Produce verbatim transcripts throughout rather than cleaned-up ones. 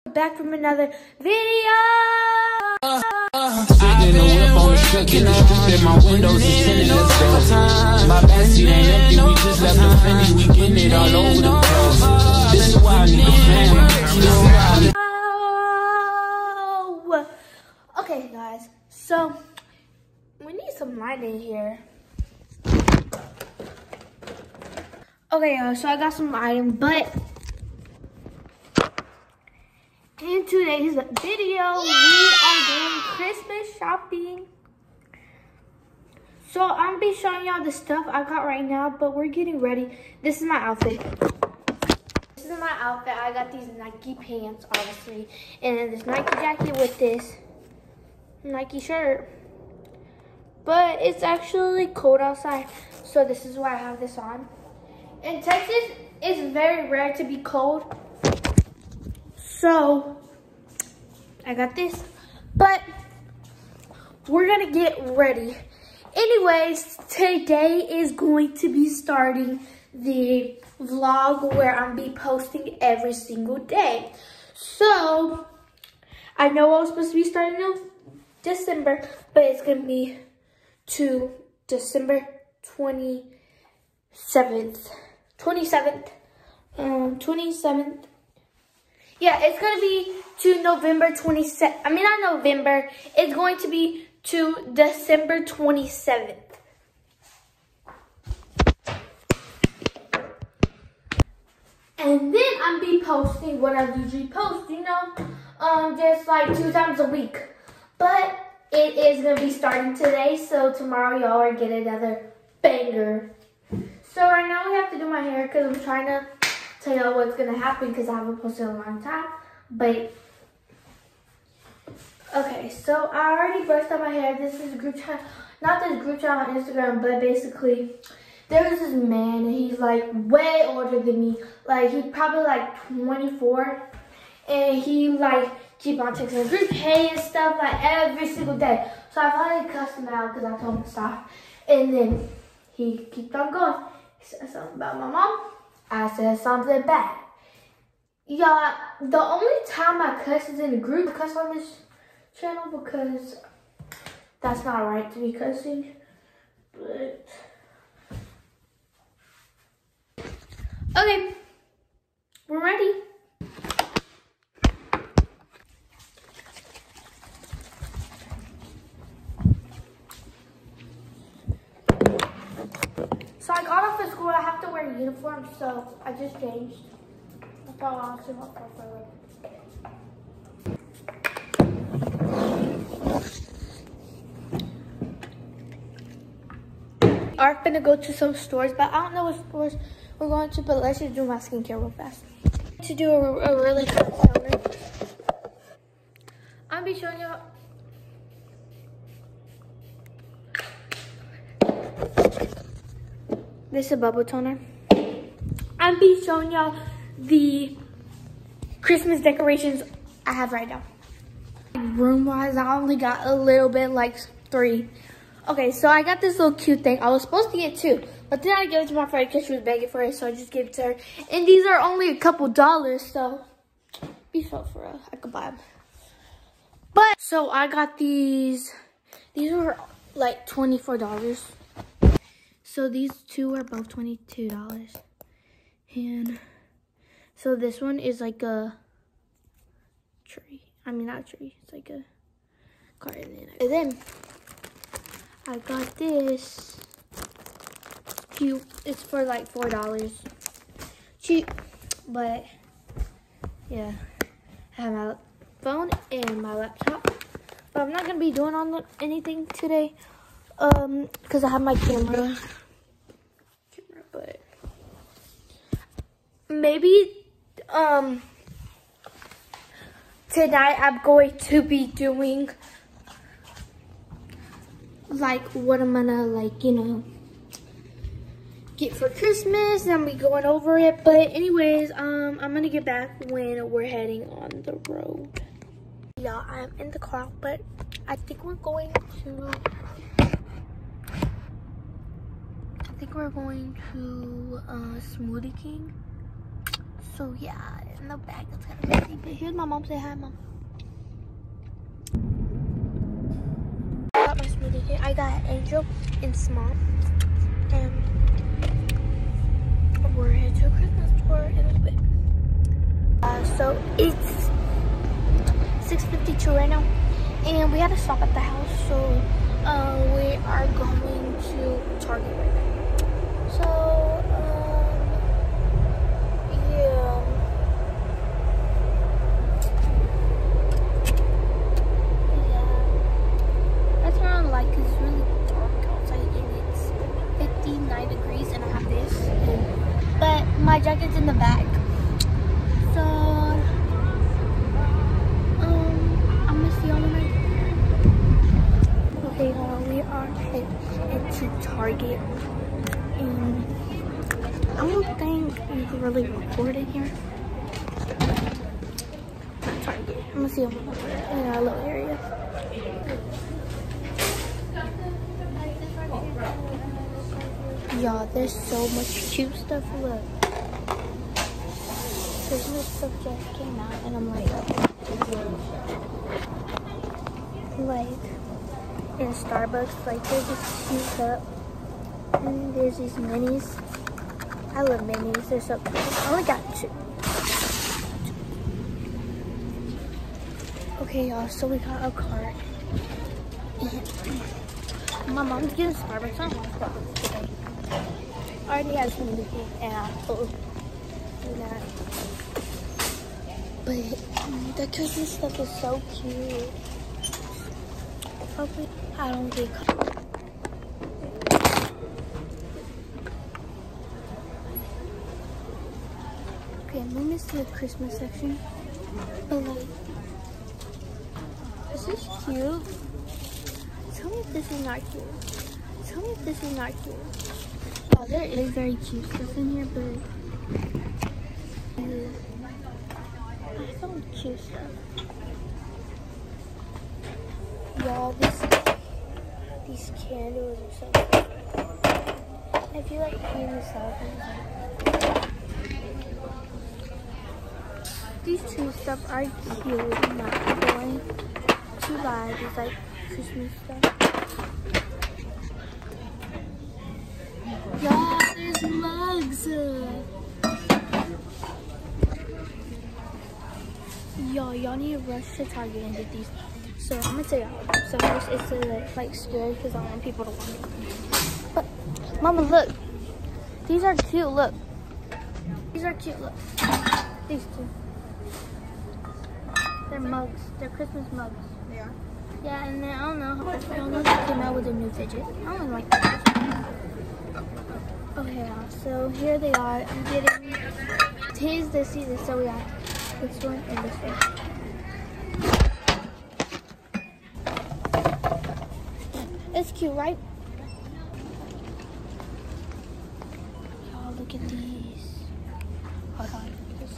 Back from another video. Uh, uh, Sitting in the whip on the strip, getting the strip in my windows is tinted, let's go. My backseat ain't empty, we just left the Fendi, we getting it all over the place. This is why I need a family. This is why I need. Oh. Okay, guys, so we need some light in here. Okay, uh, so I got some lighting, but in today's video, we are doing Christmas shopping. So I'm gonna be showing y'all the stuff I got right now, but we're getting ready. This is my outfit. This is my outfit. I got these Nike pants, obviously, and then this Nike jacket with this Nike shirt. But it's actually cold outside, so this is why I have this on. In Texas, it's very rare to be cold. So, I got this, but we're gonna get ready. Anyways, today is going to be starting the vlog where I'm be posting every single day. So, I know I was supposed to be starting in December, but it's gonna be to December twenty-seventh. twenty-seventh. Um, twenty-seventh. Yeah, it's going to be to November twenty-seventh. I mean, not November. It's going to be to December twenty-seventh. And then I'm be posting what I usually post, you know, um, just like two times a week. But it is going to be starting today, so tomorrow y'all are getting another banger. So right now we have to do my hair because I'm trying to tell y'all what's gonna happen because I haven't posted in a long time. But okay, so I already brushed out my hair. This is a group chat, not this group chat on Instagram, but basically there was this man and he's like way older than me. Like he's probably like twenty-four, and he like keep on texting the group hey and stuff like every single day. So I finally cussed him out because I told him to stop, and then he kept on going. He said something about my mom. I said something bad. Y'all, the only time I cuss is in a group. I cuss on this channel because that's not right to be cussing. But okay, we're ready. So I got off of school, I have to wear a uniform, so I just changed. I thought I was going to We are gonna go to some stores, but I don't know what stores we're going to, but let's just do my skincare real fast. To do a, a really fast toner. I'll be showing you. This is a bubble toner. I'll be showing y'all the Christmas decorations I have right now. Room wise, I only got a little bit, like three. Okay, so I got this little cute thing. I was supposed to get two, but then I gave it to my friend because she was begging for it, so I just gave it to her. And these are only a couple dollars, so be felt for real. I could buy them. But so I got these. These were like twenty-four dollars. So these two are both twenty-two dollars. And so this one is like a tree. I mean, not a tree. It's like a garden. And then I got this. Cute. It's for like four dollars. Cheap. But yeah. I have my phone and my laptop. But I'm not going to be doing on anything today. Um, because I have my camera. camera, but maybe um tonight I'm going to be doing like what I'm gonna like, you know, get for Christmas, and I'm be going over it. But anyways, um, I'm gonna get back when we're heading on the road. Yeah, I'm in the car, but I think we're going to. I think we're going to uh, Smoothie King. So yeah, in the back it's kind of messy. But here's my mom. Say hi, Mom. I got my smoothie here. I got Angel and Small. And we're headed to a Christmas tour in a little bit. Uh, so it's six fifty-two right now. And we had to stop at the house. So uh, we are going to Target right now. So, um, yeah. Like, cause it's really dark outside and it's fifty-nine degrees and I have this, but my jacket's in the back, so um I'm gonna see y'all when I get there. Okay, y'all, we are headed into Target and I don't think you can really record in here. Target, I'm gonna see y'all in our little area. Y'all, there's so much cute stuff. Look, Christmas stuff just came out, and I'm like, like in Starbucks, like there's this cute cup, and there's these minis. I love minis. They're so cute. I only got two. Okay, y'all. So we got a cart. My mom's getting Starbucks. I don't want Starbucks today. I already have some liquid and apple and that. But um, the Christmas stuff is so cute. Hopefully I don't get caught. Okay, we missed the Christmas section. But like, this is cute. Tell me if this is not cute. Tell me if this is not cute. Oh, there is very cute stuff in here, but uh, some cute stuff. Y'all, this these candles are so cute. If you like candy stuff, these two stuff are cute. I'm not going to buy these like Christmas stuff. Y'all, there's mugs. Y'all, y'all need to rush to Target and get these. So I'm gonna tell y'all. So first it's uh, like scared because I want people to want it. But Mama, look. These are cute. Look. These are cute. Look. These two. They're mugs. They're Christmas mugs. They are. Yeah, and then I don't know. I don't know if they came out with a new fidget. I don't like that. Okay, y'all, so here they are. I'm getting here's this season, so we have this one and this one. It's cute, right? Y'all, look at these. Hold on.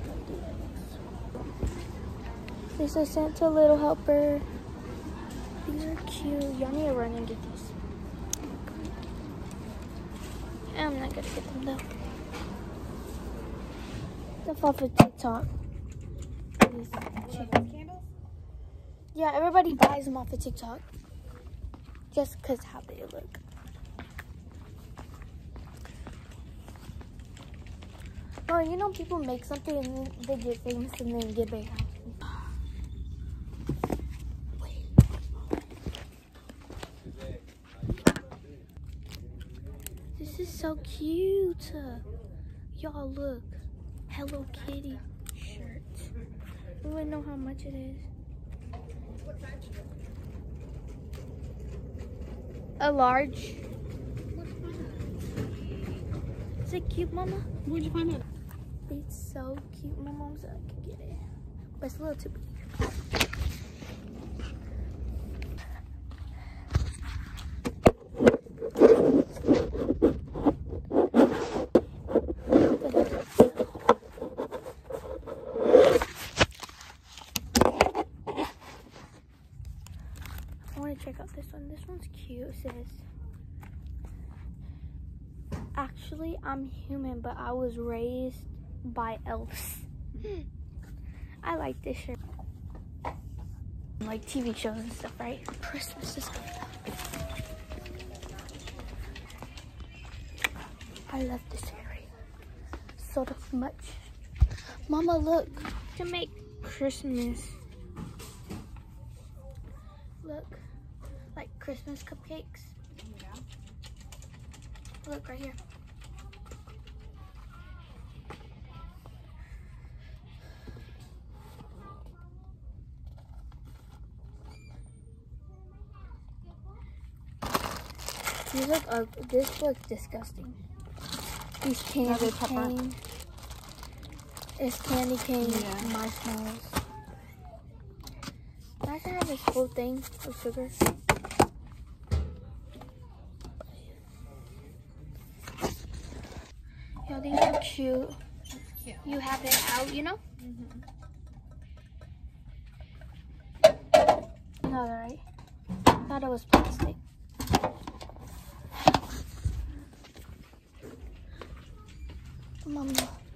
This is Santa Little Helper. These are cute. Y'all need to run and get these. I'm not gonna get them though. Stuff off of TikTok. These candles? Yeah, everybody buys them off of TikTok. Just because how they look. Oh, you know people make something and then they get famous and then get big houses. This is so cute. Y'all look. Hello Kitty shirt. I don't know how much it is. A large. Is it cute, Mama? Where'd you find it? It's so cute. My mom said I could get it. But it's a little too big. Check out this one. This one's cute. It says, actually, I'm human, but I was raised by elves. I like this shirt. Like T V shows and stuff, right? Christmas is coming up. I love this area so much. Mama, look. To make Christmas. Look. Like Christmas cupcakes. Yeah. Look right here. These look ugly. This looks disgusting. These candy cane. It's candy cane Yeah. marshmallows. I can have this whole thing of sugar. Yo, these are cute. Cute. You have it out, you know? Mm-hmm. No, right? Thought it was plastic. Mama,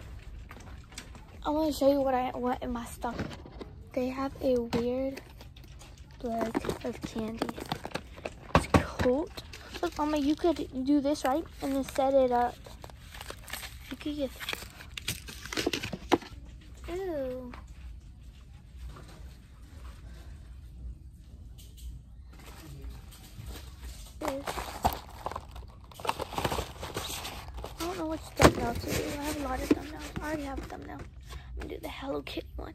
I want to show you what I want in my stuff. They have a weird bag of candy. It's cold. Look, Mama, you could do this, right? And then set it up. You could get... Ew. This. I don't know which thumbnail to do. I have a lot of thumbnails. I already have a thumbnail. I'm gonna do the Hello Kitty one.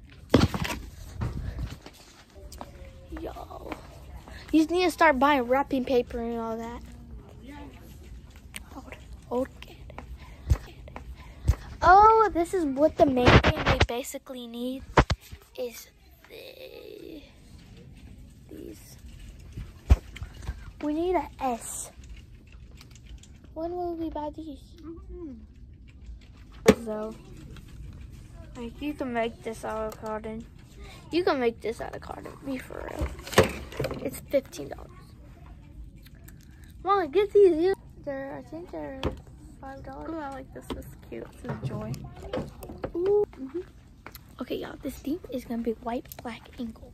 Yo. You just need to start buying wrapping paper and all that. Hold, hold candy. Oh, this is what the main thing we basically need is the, these. We need an S. When will we buy these? Mm-hmm. So, like, you can make this out of cotton. You can make this out of cotton. Be for real. It's fifteen dollars. Mom, get these. They're, I think they're five dollars. Oh, I like this. This is cute. This is Joy. Ooh. Mm-hmm. Okay, y'all. This theme is gonna be white, black, and gold.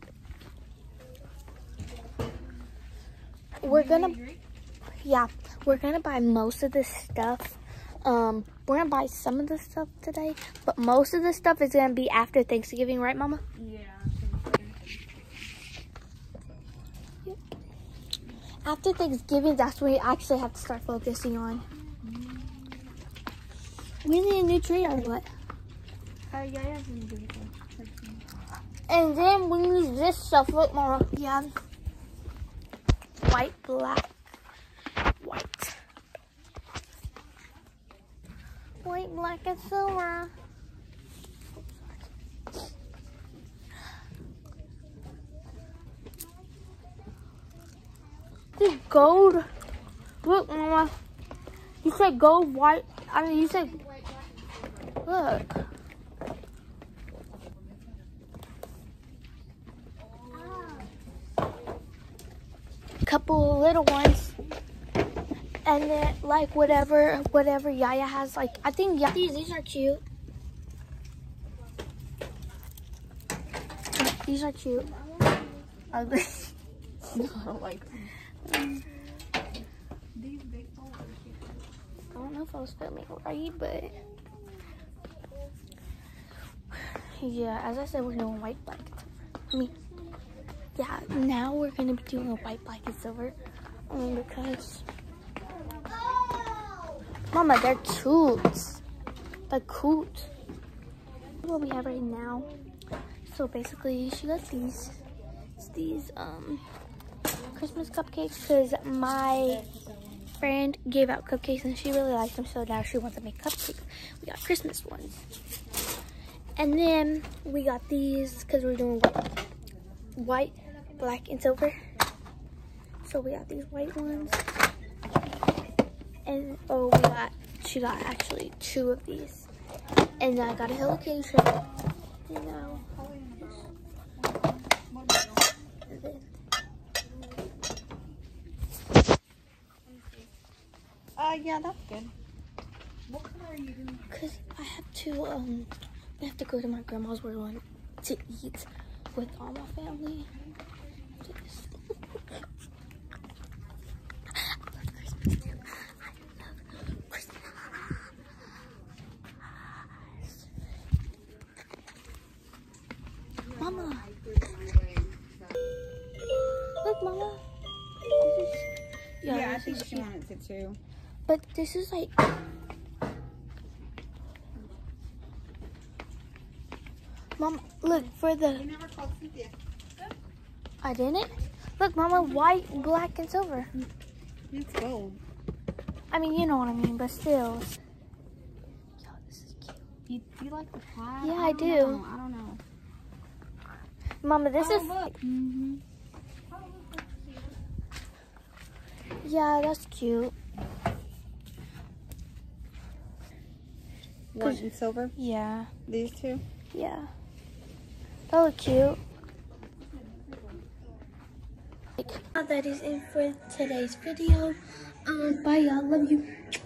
We're gonna, yeah, we're gonna buy most of this stuff. Um, we're gonna buy some of the stuff today, but most of the stuff is gonna be after Thanksgiving, right, Mama? Yeah. Yep. After Thanksgiving, that's when we actually have to start focusing on. We need a new tree or what? Uh, yeah, yeah, yeah. And then we need this stuff. Look, Mama. Yeah. White, black, white. White, black, and silver. This gold. Look, Mama. You said gold, white. I mean, you said. Look. Couple little ones, and then like whatever whatever Yaya has, like I think yeah, these these are cute. These are cute. Ugly. No, I don't like them. Um, These big balls are cute. I don't know if I was filming right, but yeah, as I said, we're doing white, black, and silver. I mean, yeah, now we're gonna be doing a white, black, and silver, um, because Mama, they're cute. They're cute. What we have right now. So basically, she got these. It's these um Christmas cupcakes because my friend gave out cupcakes and she really liked them, so now she wants to make cupcakes. We got Christmas ones. And then we got these because we're doing white, white, black, and silver. So we got these white ones. And oh, we got, she got actually two of these. And I got a Hello Kitty shirt. You know. And then, Uh, yeah, that's good. What color are you doing? Cause I have to um I have to go to my grandma's. We're going to eat with all my family. Mama. Look, Mama. This is, yeah, Yeah, I this think is she cute. wanted to too. But this is like... Mom, look, for the... You never called Cynthia. I didn't? Look, Mama, white, black, and silver. It's gold. I mean, you know what I mean, but still. Yo, this is cute. You, do you like the plaid? Yeah, I, I don't do. know. I don't know. Mama, this Oh, is... look. Mm-hmm. Yeah, that's cute. White and silver? Yeah, These two? yeah. That look cute. That is it for today's video. Um, bye, y'all. Love you.